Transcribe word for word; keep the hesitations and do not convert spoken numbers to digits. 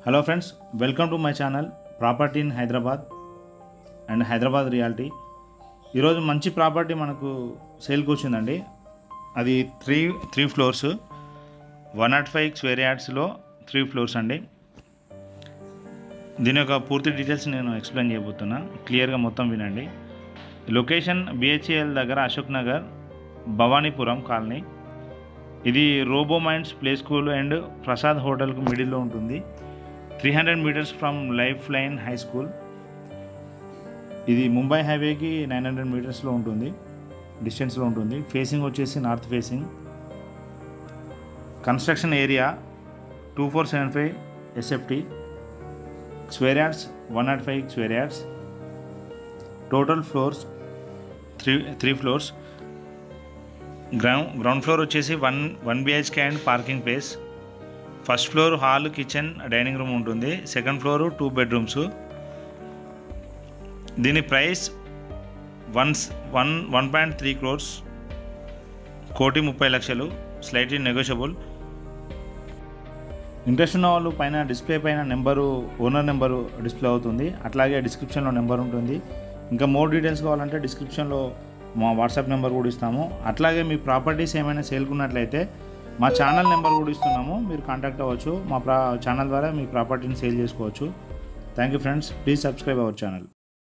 Hello friends, welcome to my channel property in Hyderabad and Hyderabad reality. ఈరోజు మంచి property మనకు సేల్కి వచ్చిందండి. అది three three floors one not five square యార్డ్స్లో త్రీ ఫ్లోర్స్ అండి. దీని యొక్క పూర్తి డీటెయిల్స్ నేను ఎక్స్ప్లెయిన్ చేయబోతున్నా, క్లియర్గా మొత్తం వినండి. లొకేషన్ బిహెచ్ఎల్ దగ్గర అశోక్ నగర్ భవానీపురం కాలనీ. ఇది Robo Minds play school and Prasad హోటల్కు మిడిల్లో ఉంటుంది. Three hundred meters from Life Line high school. ఇది ముంబై హైవేకి నైన్ హండ్రెడ్ మీటర్స్లో ఉంటుంది, డిస్టెన్స్లో ఉంటుంది. ఫేసింగ్ వచ్చేసి north facing. Construction area two four seven five SFT. Square yards one not five square yards. Total floors three three floors. Ground ground floor వచ్చేసి one one BHK and parking place. First floor hall, kitchen, dining room ఉంటుంది. Second floor two bedrooms. దీని price one one one point three crores, కోటి ముప్పై లక్షలు. Slightly negotiable. Interest ఉన్న వాళ్ళు పైన display పైన నెంబరు, ఓనర్ నెంబరు డిస్ప్లే అవుతుంది. అట్లాగే డిస్క్రిప్షన్లో నెంబర్ ఉంటుంది. ఇంకా మోర్ డీటెయిల్స్ కావాలంటే డిస్క్రిప్షన్లో మా వాట్సాప్ నెంబర్ కూడా ఇస్తాము. అట్లాగే మీ ప్రాపర్టీస్ ఏమైనా సేల్కున్నట్లయితే మా ఛానల్ నెంబర్ కూడా ఇస్తున్నాము, మీరు కాంటాక్ట్ అవ్వచ్చు. మా ప్రా ఛానల్ ద్వారా మీ ప్రాపర్టీని సేల్ చేసుకోవచ్చు. Thank you friends, please subscribe our channel.